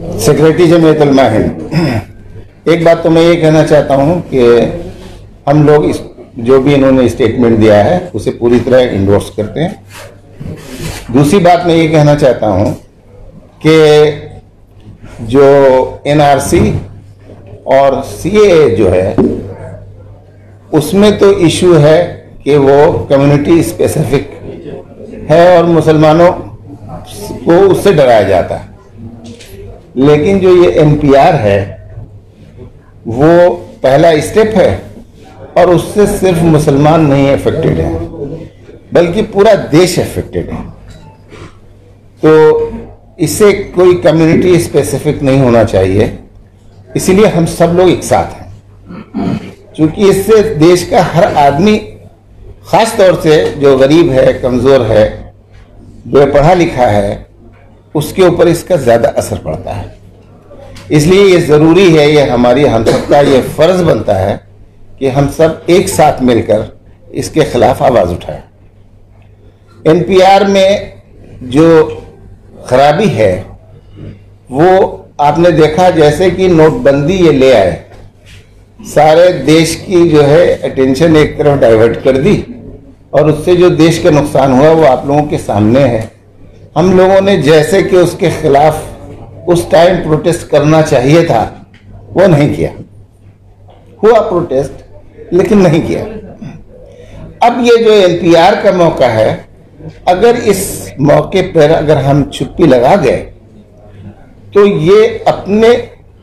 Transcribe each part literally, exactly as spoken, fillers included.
Secretary Jamiat Ulama Hind, एक बात तो मैं ये कहना चाहता हूँ कि हम लोग इस जो भी इन्होंने स्टेटमेंट दिया है उसे पूरी तरह इंडोर्स करते हैं। दूसरी बात मैं ये कहना चाहता हूँ कि जो एनआरसी और सीएए जो है उसमें तो इशू है कि वो कम्युनिटी स्पेसिफिक है और मुसलमानों को उससे डराया जाता है, लेकिन जो ये एनपीआर है वो पहला स्टेप है और उससे सिर्फ मुसलमान नहीं अफेक्टेड है बल्कि पूरा देश अफेक्टेड है। तो इससे कोई कम्युनिटी स्पेसिफिक नहीं होना चाहिए, इसीलिए हम सब लोग एक साथ हैं, क्योंकि इससे देश का हर आदमी, खास तौर से जो गरीब है, कमज़ोर है, जो पढ़ा लिखा है, उसके ऊपर इसका ज़्यादा असर पड़ता है। इसलिए ये ज़रूरी है, ये हमारी हम सबका ये फ़र्ज़ बनता है कि हम सब एक साथ मिलकर इसके खिलाफ आवाज़ उठाएं। एनपीआर में जो खराबी है वो आपने देखा, जैसे कि नोटबंदी ये ले आए, सारे देश की जो है अटेंशन एक तरफ डाइवर्ट कर दी और उससे जो देश का नुकसान हुआ वो आप लोगों के सामने है। हम लोगों ने जैसे कि उसके खिलाफ उस टाइम प्रोटेस्ट करना चाहिए था वो नहीं किया, हुआ प्रोटेस्ट लेकिन नहीं किया। अब ये जो एनपीआर का मौका है, अगर इस मौके पर अगर हम चुप्पी लगा गए तो ये अपने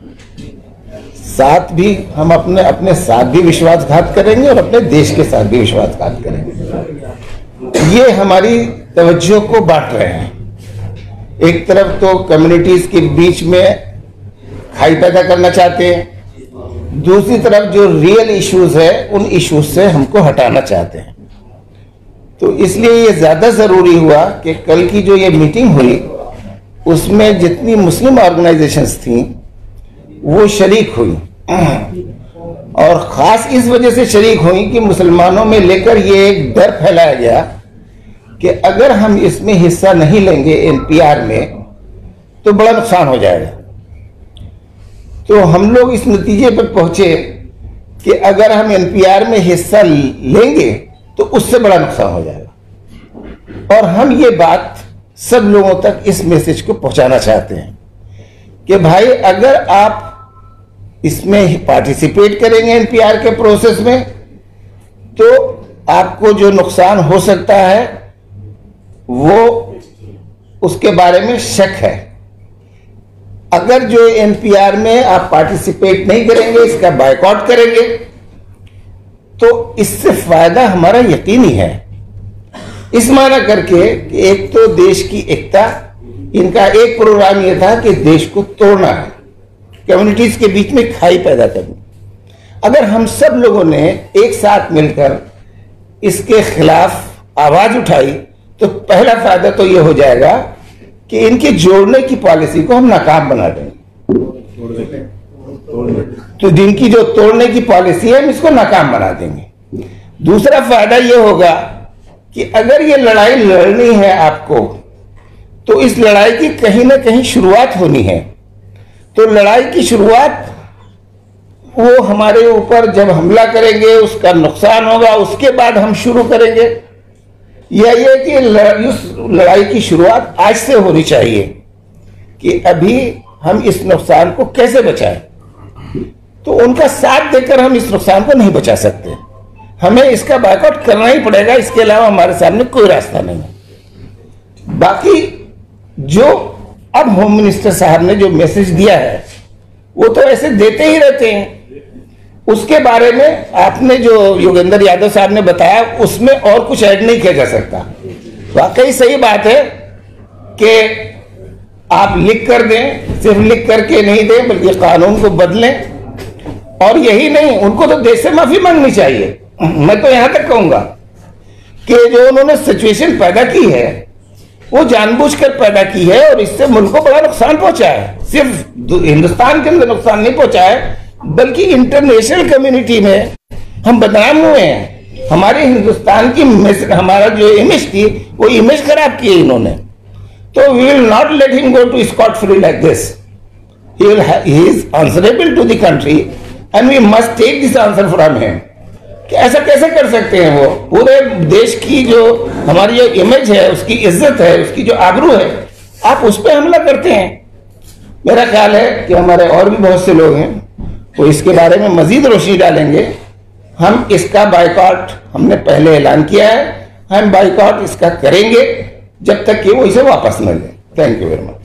साथ भी हम अपने अपने साथ भी विश्वासघात करेंगे और अपने देश के साथ भी विश्वासघात करेंगे। ये हमारी तवज्जो को बांट रहे हैं। एक तरफ तो कम्युनिटीज के बीच में खाई पैदा करना चाहते हैं, दूसरी तरफ जो रियल इश्यूज है उन इश्यूज से हमको हटाना चाहते हैं। तो इसलिए ये ज्यादा जरूरी हुआ कि कल की जो ये मीटिंग हुई उसमें जितनी मुस्लिम ऑर्गेनाइजेशंस थी वो शरीक हुई और खास इस वजह से शरीक हुई कि मुसलमानों में लेकर ये एक डर फैलाया गया कि अगर हम इसमें हिस्सा नहीं लेंगे एनपीआर में तो बड़ा नुकसान हो जाएगा। तो हम लोग इस नतीजे पर पहुंचे कि अगर हम एनपीआर में हिस्सा लेंगे तो उससे बड़ा नुकसान हो जाएगा। और हम ये बात सब लोगों तक इस मैसेज को पहुंचाना चाहते हैं कि भाई अगर आप इसमें पार्टिसिपेट करेंगे एनपीआर के प्रोसेस में तो आपको जो नुकसान हो सकता है वो उसके बारे में शक है। अगर जो एनपीआर में आप पार्टिसिपेट नहीं करेंगे, इसका बायकॉट करेंगे, तो इससे फायदा हमारा यकीनी है। इस माना करके कि एक तो देश की एकता, इनका एक प्रोग्राम यह था कि देश को तोड़ना है, कम्युनिटीज के बीच में खाई पैदा करनी। अगर हम सब लोगों ने एक साथ मिलकर इसके खिलाफ आवाज उठाई तो पहला फायदा तो यह हो जाएगा कि इनके जोड़ने की पॉलिसी को हम नाकाम बना देंगे। तो जिनकी जो तोड़ने की पॉलिसी है हम इसको नाकाम बना देंगे। दूसरा फायदा यह होगा कि अगर ये लड़ाई लड़नी है आपको तो इस लड़ाई की कहीं ना कहीं शुरुआत होनी है। तो लड़ाई की शुरुआत वो हमारे ऊपर जब हमला करेंगे उसका नुकसान होगा, उसके बाद हम शुरू करेंगे। यह ये कि उस लड़ाई की शुरुआत आज से होनी चाहिए कि अभी हम इस नुकसान को कैसे बचाएं। तो उनका साथ देकर हम इस नुकसान को नहीं बचा सकते, हमें इसका बायकॉट करना ही पड़ेगा, इसके अलावा हमारे सामने कोई रास्ता नहीं है। बाकी जो अब होम मिनिस्टर साहब ने जो मैसेज दिया है वो तो ऐसे देते ही रहते हैं, उसके बारे में आपने जो योगेंद्र यादव साहब ने बताया उसमें और कुछ ऐड नहीं किया जा सकता। वाकई सही बात है कि आप लिख कर दें, सिर्फ लिख करके नहीं दें बल्कि कानून को बदलें। और यही नहीं, उनको तो देश से माफी मांगनी चाहिए। मैं तो यहां तक कहूंगा कि जो उन्होंने सिचुएशन पैदा की है वो जानबूझकर पैदा की है और इससे मुल्क को बड़ा नुकसान पहुंचा है। सिर्फ हिंदुस्तान के अंदर नुकसान नहीं पहुंचा है बल्कि इंटरनेशनल कम्युनिटी में हम बदनाम हुए हैं। हमारे हिंदुस्तान की हमारा जो इमेज थी वो इमेज खराब की है इन्होंने। तो we will not let him go to scot free like this. he will have, he is answerable to the country and we must take this answer from him. कि ऐसा कैसे कर सकते हैं? वो पूरे देश की जो हमारी जो इमेज है, उसकी इज्जत है, उसकी जो आबरू है, आप उस पर हमला करते हैं। मेरा ख्याल है कि हमारे और भी बहुत से लोग हैं वो इसके बारे में मजीद रोशनी डालेंगे। हम इसका बाइकआउट हमने पहले ऐलान किया है, हम बाइकआउट इसका करेंगे जब तक कि वो इसे वापस न लें। Thank you very much.